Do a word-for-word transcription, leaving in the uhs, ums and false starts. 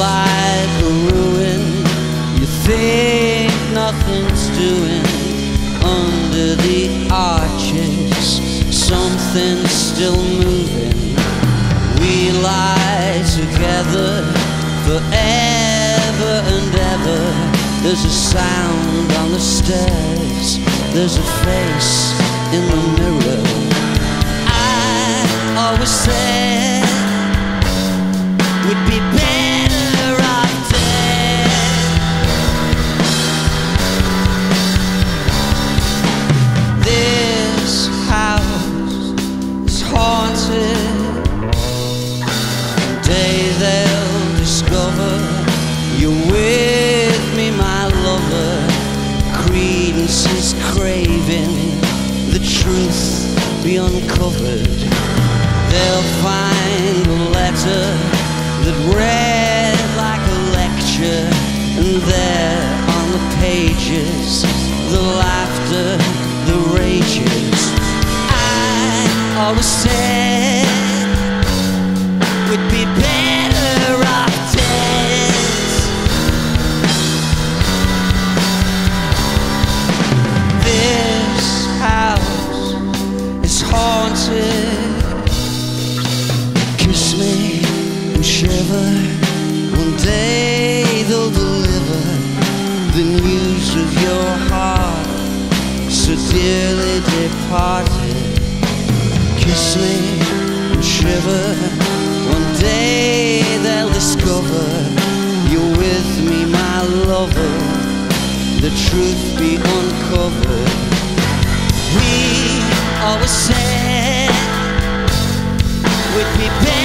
like a ruin. You think nothing's doing under the arches. Something's still moving. We lie together forever and ever. There's a sound on the stairs. There's a face in the mirror. I always said we'd be better off dead. This house is haunted. One day they'll discover you're with me, my lover. Credence is craving the truth be uncovered. They'll find a letter that read like a lecture, and there on the pages, the laughter, the rages. I always said we'd be better off dead. This house is haunted. Kiss me and shiver. One day they'll deliver the news of your heart, so dearly departed. Kiss me and shiver. One day they'll discover you're with me, my lover. The truth be uncovered. We always said we'd be better.